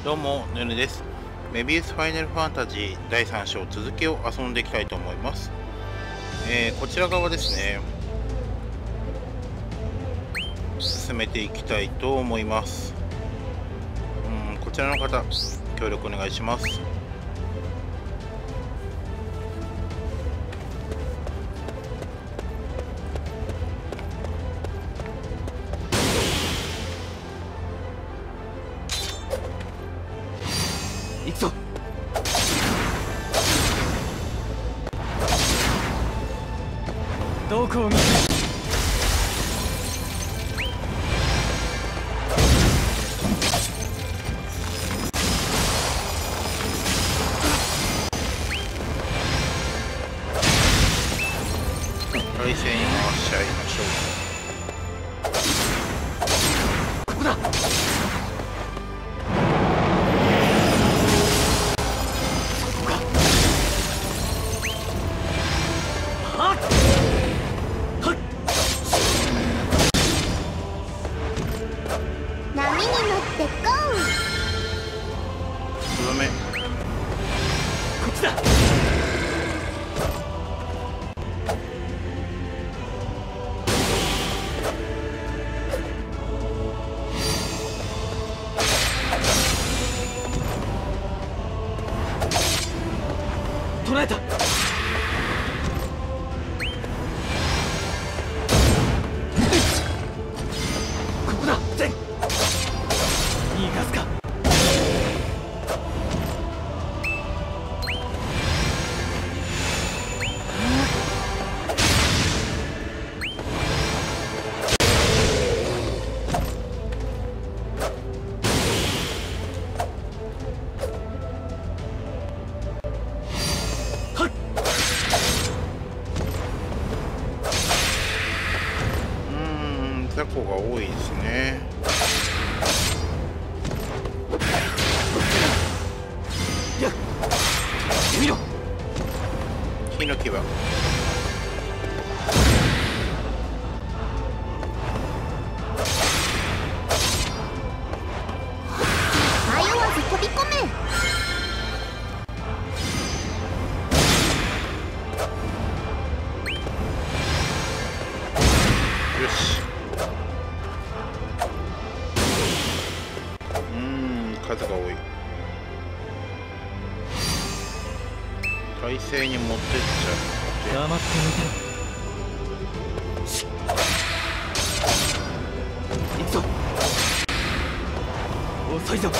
どうも、ぬぬです。メビウスファイナルファンタジー第3章続きを遊んでいきたいと思います。こちら側ですね。進めていきたいと思います。こちらの方、協力お願いします。 行くぞ。どこを見て体勢に回しちゃいましょう。 ここだ。捉えた。ここだ。全逃がすか。 雑魚が多いですね。 やっ見ろ。 ヒノキは迷わず飛び込め。 よし。数が多い。体勢に持ってっちゃう。 黙ってみてろ。行くぞ。遅いぞ。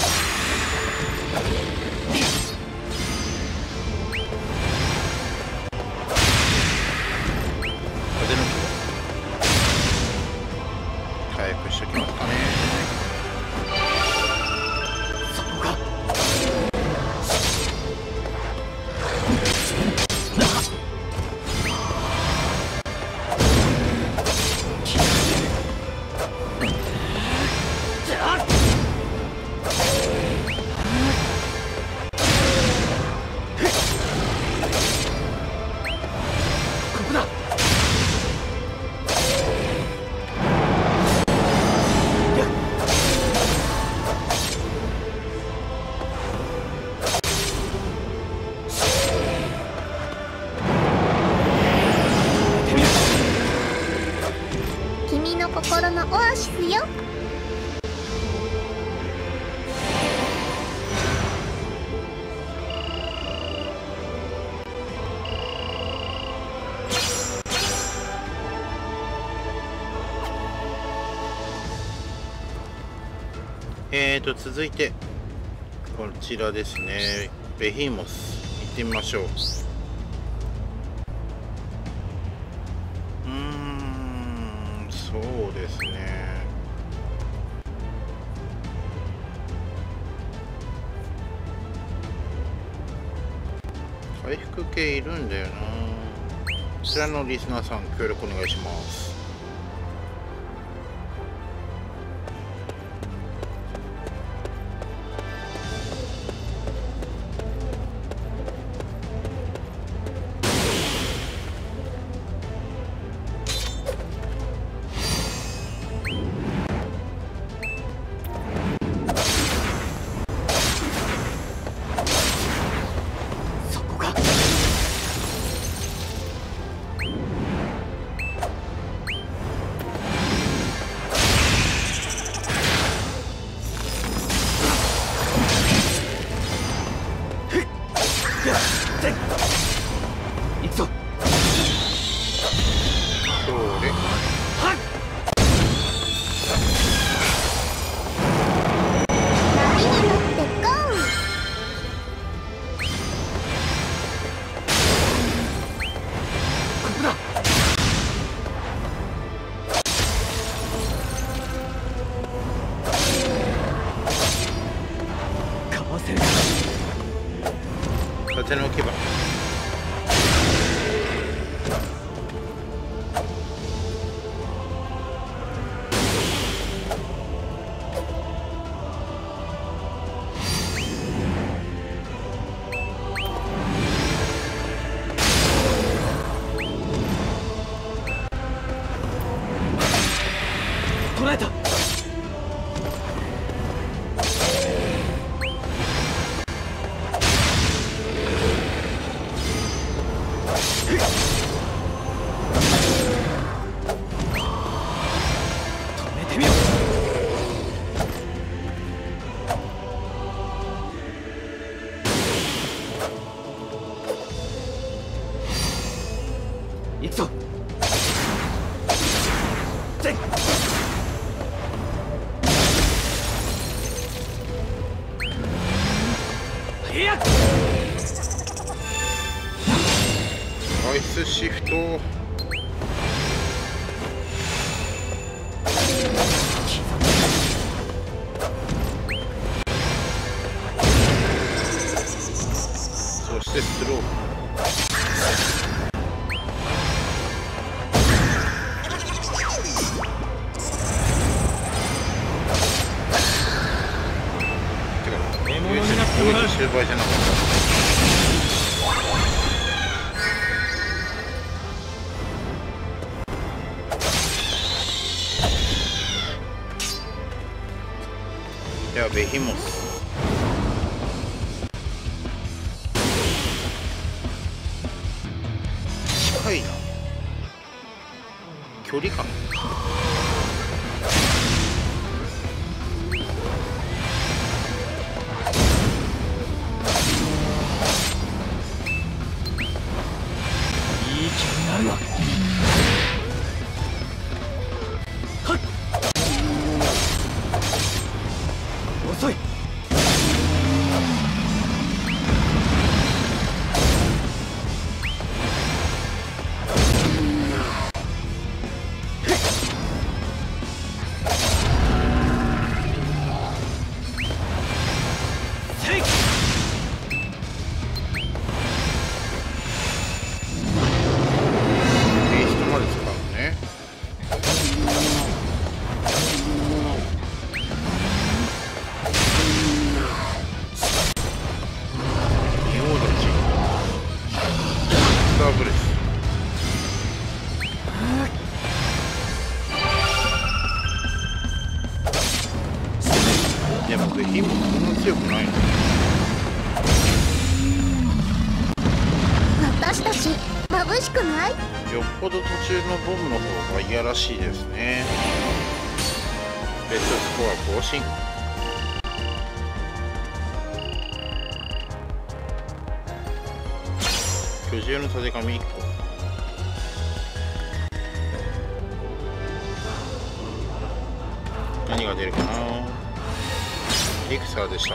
風の木は回復しときますかね。 君の心のオアシスよ。 続いてこちらですね。ベヒモス行ってみましょう。そうですね。回復系いるんだよな。こちらのリスナーさん協力お願いします。 風の牙。 捉えた。止めてみろ。行くぞ。全いやっアイスシフト。そしてスロー。 獲物になってもらう。 終売じゃなかった。ではベヒモス。近いな。距離感。 いい気になるわ。はっ遅い。せい。 テイストまで使うね。仁王立ち。スターブレス。でもベヒモスそんな強くないの。 私たち眩しくない？ よっぽど途中のボムの方が嫌らしいですね。ベストスコア更新。居住のたてがみ1個。何が出るかな。エクサーでした。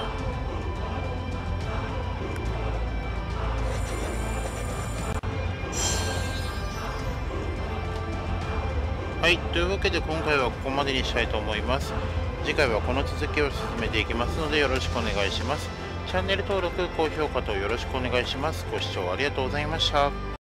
はい、というわけで今回はここまでにしたいと思います。次回はこの続きを進めていきますのでよろしくお願いします。チャンネル登録、高評価とよろしくお願いします。ご視聴ありがとうございました。